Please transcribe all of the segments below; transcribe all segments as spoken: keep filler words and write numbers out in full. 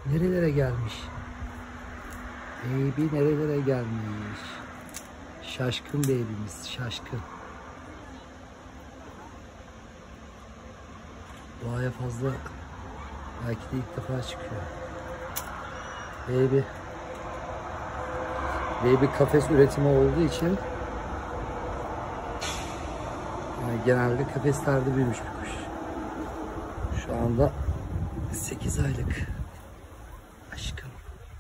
Nerelere gelmiş? Baby nerelere gelmiş? Şaşkın baby'miz, şaşkın. Doğaya fazla, belki de ilk defa çıkıyor. Baby. Baby kafes üretimi olduğu için yani genelde kafeslerde büyümüş bir kuş. Şu anda sekiz aylık. Aşkım.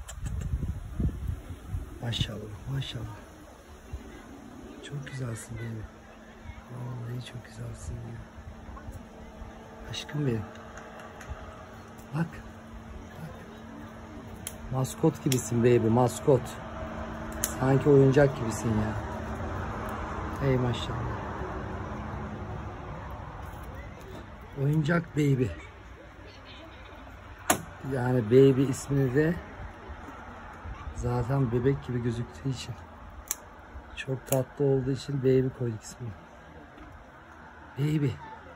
Maşallah, maşallah. Çok güzelsin baby. Vallahi çok güzelsin ya. Aşkım benim. Bak. Bak. Maskot gibisin baby, maskot. Sanki oyuncak gibisin ya. Hey maşallah. Oyuncak baby. Yani baby ismini de zaten bebek gibi gözüktüğü için, çok tatlı olduğu için baby koyduk ismini. Baby.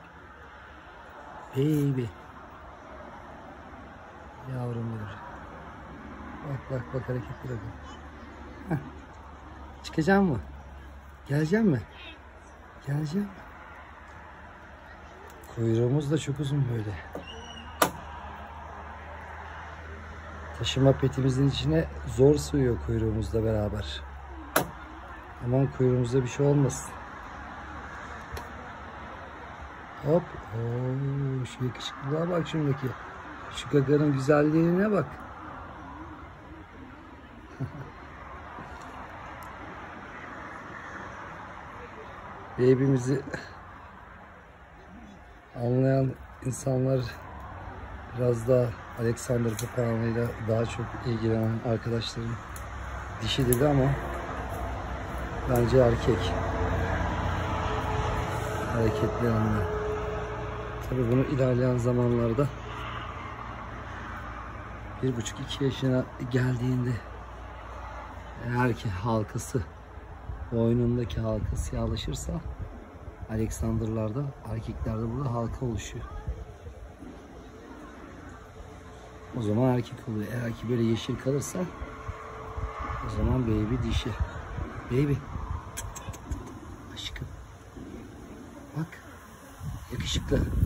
Baby. Yavrum benim. Bak bak bak hareketlere bak. Çıkacak mı? Gelecek mi? Gelecek mi? Kuyruğumuz da çok uzun böyle. Taşıma petimizin içine zor sığıyor kuyruğumuzla beraber. Aman kuyruğumuzda bir şey olmasın. Hop. Oo, şu yakışıklılığa bak şuradaki. Şu gaganın güzelliğine bak. Baby'mizi anlayan insanlar, biraz daha Alexander papağanıyla daha çok ilgilenen arkadaşlarım dişi dedi ama bence erkek. Hareketli anne. Tabii bunu ilerleyen zamanlarda bir buçuk iki yaşına geldiğinde, eğer ki halkası, boynundaki halka siyahlaşırsa, Alexander'larda, erkeklerde burada halka oluşuyor. O zaman erkek oluyor. Eğer ki böyle yeşil kalırsa, o zaman baby dişi. Baby. Aşkım. Bak. Yakışıklı.